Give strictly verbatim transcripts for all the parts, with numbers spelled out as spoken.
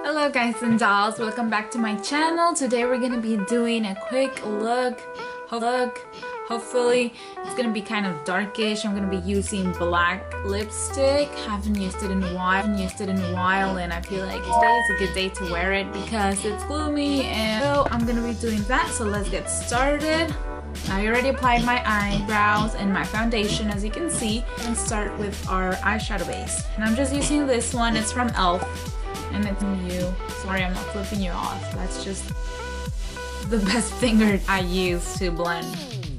Hello guys and dolls, welcome back to my channel. Today we're gonna be doing a quick look look hopefully it's gonna be kind of darkish. I'm gonna be using black lipstick. Haven't used it in a while haven't used it in a while and I feel like today is a good day to wear it because it's gloomy, and so I'm gonna be doing that. So let's get started. I already applied my eyebrows and my foundation, as you can see, and start with our eyeshadow base. And I'm just using this one. It's from e l f. And it's new. Sorry, I'm not flipping you off. That's just the best finger I use to blend.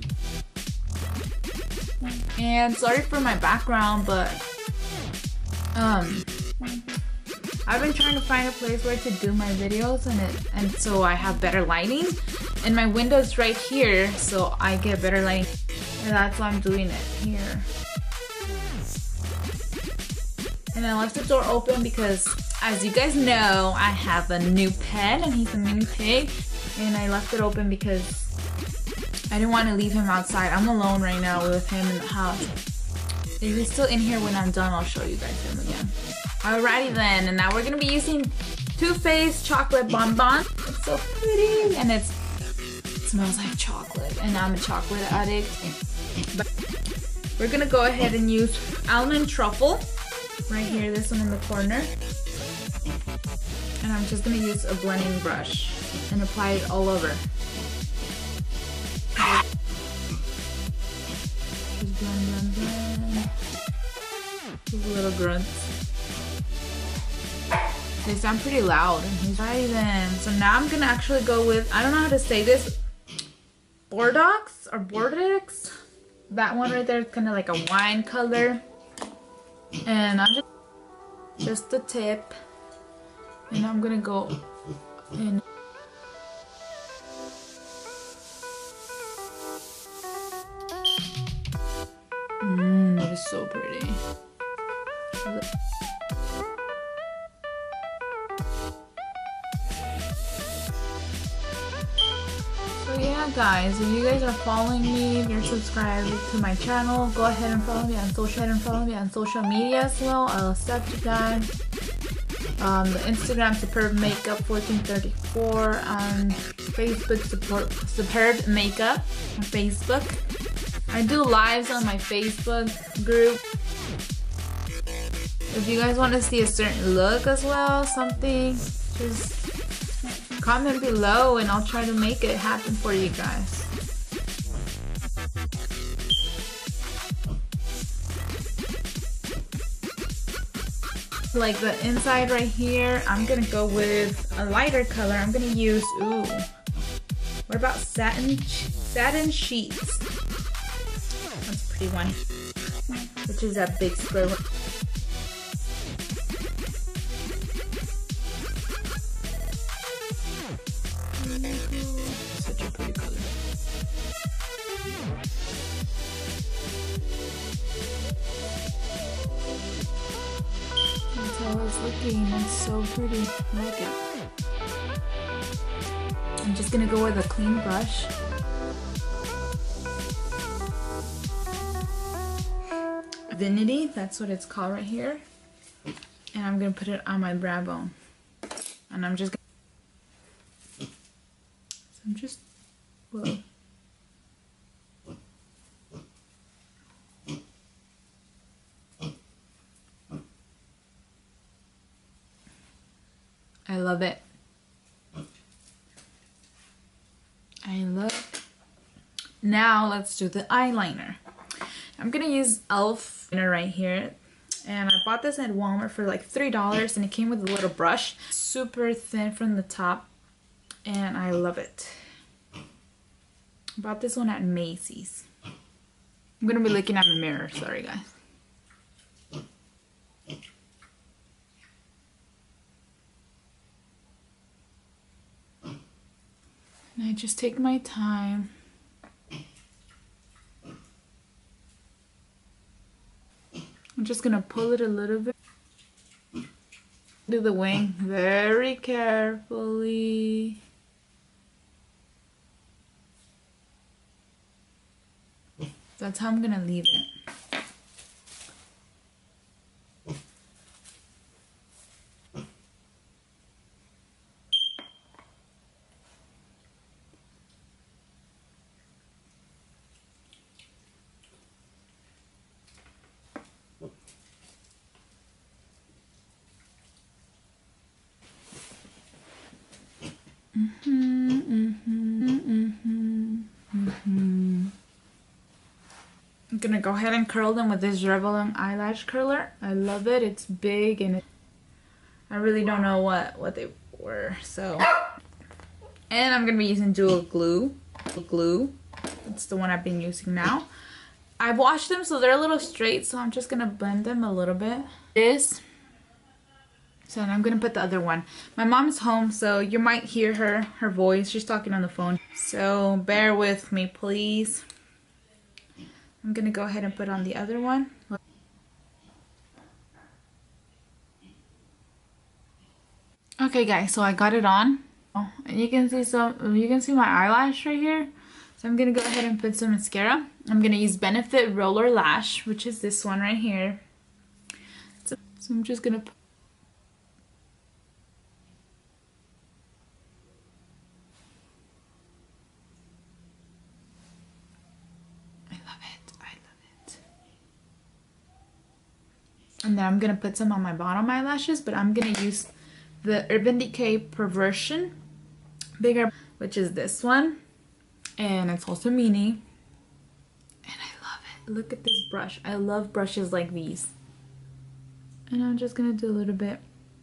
And sorry for my background, but um, I've been trying to find a place where to do my videos, and it and so I have better lighting. And my window's right here, so I get better lighting. And that's why I'm doing it here. And I left the door open because, as you guys know, I have a new pet and he's a mini pig, and I left it open because I didn't want to leave him outside. I'm alone right now with him in the house. If he's still in here when I'm done, I'll show you guys him again. Alrighty then, and now we're gonna be using Too Faced Chocolate Bonbon. It's so pretty, and it's, it smells like chocolate, and I'm a chocolate addict. But we're gonna go ahead and use Almond Truffle. Right here, this one in the corner. And I'm just gonna use a blending brush and apply it all over. Just blend, blend, blend. These little grunts. They sound pretty loud. Alright then. So now I'm gonna actually go with, I don't know how to say this, Bordeaux or Bordeaux. That one right there is kind of like a wine color. And I'm just just the tip, and I'm gonna go in. Mmm, that is so pretty. So yeah guys, if you guys are following me, if you're subscribed to my channel, go ahead and follow me on social and follow me on social media as well. I'll accept you guys. Um, the Instagram Superb Makeup fourteen thirty-four, on Facebook Support Superb Makeup on Facebook. I do lives on my Facebook group. If you guys want to see a certain look as well, something, just comment below and I'll try to make it happen for you guys. Like the inside right here, I'm gonna go with a lighter color. I'm gonna use, ooh, what about satin satin sheets? That's a pretty one, which is that big square one. Such a pretty color. That's how it's looking. It's so pretty. I like it. I'm just gonna go with a clean brush. Divinity, that's what it's called right here. And I'm gonna put it on my brow bone. And I'm just gonna So I'm just, whoa. I love it. I love it. Now let's do the eyeliner. I'm gonna use e l f right here. And I bought this at Walmart for like three dollars, and it came with a little brush. Super thin from the top. And I love it. Bought this one at Macy's. I'm gonna be looking at my mirror, sorry guys. And I just take my time. I'm just gonna pull it a little bit. Do the wing very carefully. That's how I'm gonna leave it. Mm-hmm, mm-hmm, mm-hmm, mm-hmm. I'm gonna go ahead and curl them with this Revlon eyelash curler. I love it. It's big and it, I really don't know what what they were. So, and I'm gonna be using Dual Glue. Glue. It's the one I've been using now. I washed them so they're a little straight, so I'm just gonna blend them a little bit. This. So I'm gonna put the other one. My mom's home, so you might hear her, her voice. She's talking on the phone. So bear with me, please. I'm gonna go ahead and put on the other one. Okay guys, so I got it on. Oh, and you can see some, you can see my eyelash right here. So I'm gonna go ahead and put some mascara. I'm gonna use Benefit Roller Lash, which is this one right here. So, so I'm just gonna put and then I'm gonna put some on my bottom eyelashes, but I'm gonna use the Urban Decay Perversion Bigger, which is this one, and it's also mini, and I love it. Look at this brush. I love brushes like these, and I'm just gonna do a little bit.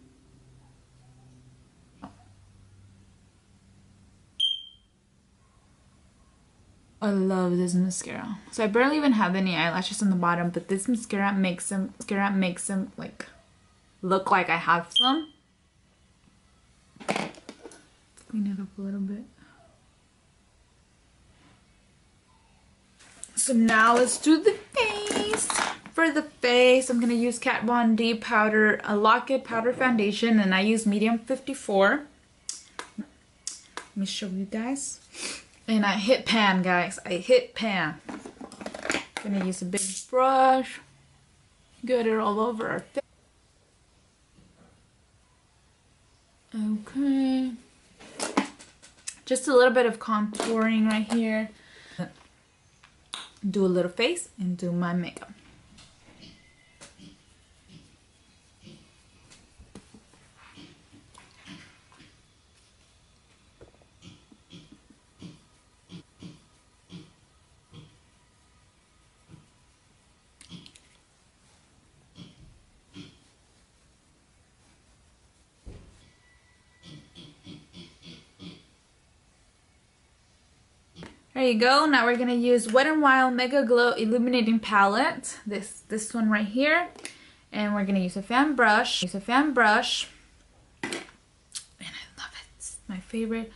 I love this mascara. So I barely even have any eyelashes on the bottom, but this mascara makes them mascara makes them like look like I have some. Clean it up a little bit. So now let's do the face. For the face, I'm gonna use Kat Von D powder, a Lock-It powder foundation, and I use medium fifty-four. Let me show you guys. And I hit pan, guys. I hit pan. Gonna use a big brush. Get it all over our face. Okay. Just a little bit of contouring right here. Do a little face and do my makeup. There you go. Now we're gonna use Wet n Wild Mega Glow Illuminating Palette. This this one right here, and we're gonna use a fan brush. Use a fan brush, and I love it. It's my favorite.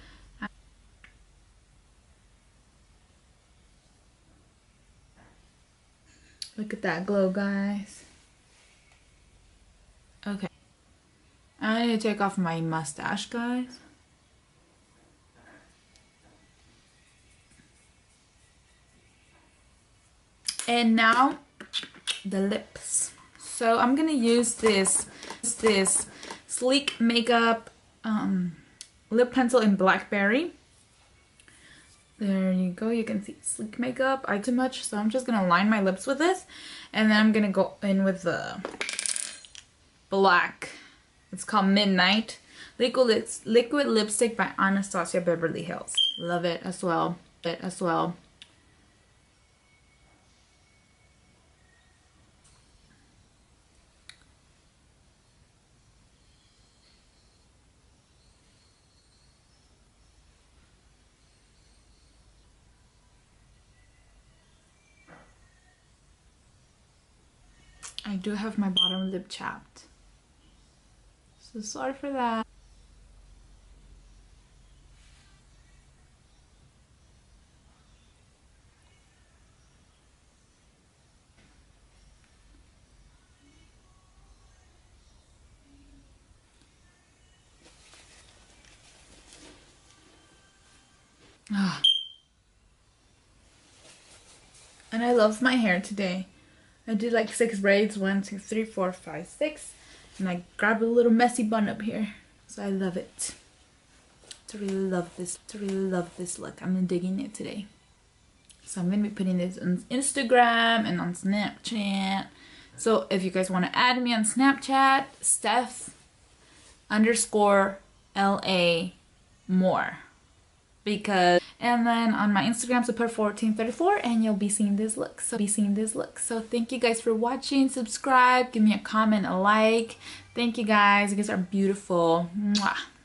Look at that glow, guys. Okay, I need to take off my mustache, guys. And now the lips. So I'm gonna use this this Sleek Makeup um, lip pencil in Blackberry. There you go. You can see Sleek Makeup. I too much, so I'm just gonna line my lips with this, and then I'm gonna go in with the black. It's called Midnight Liquid Lips, Liquid Lipstick by Anastasia Beverly Hills. Love it as well. It as well. I do have my bottom lip chapped, so sorry for that. Ah. And I love my hair today. I did like six braids, one, two, three, four, five, six, and I grabbed a little messy bun up here. So I love it. To really love this, to really love this look. I'm digging it today. So I'm gonna be putting this on Instagram and on Snapchat. So if you guys want to add me on Snapchat, Steph underscore L A more. Because and then on my Instagram, super fourteen thirty-four, and you'll be seeing this look. So be seeing this look. So thank you guys for watching. Subscribe, give me a comment, a like. Thank you guys. You guys are beautiful. Mwah.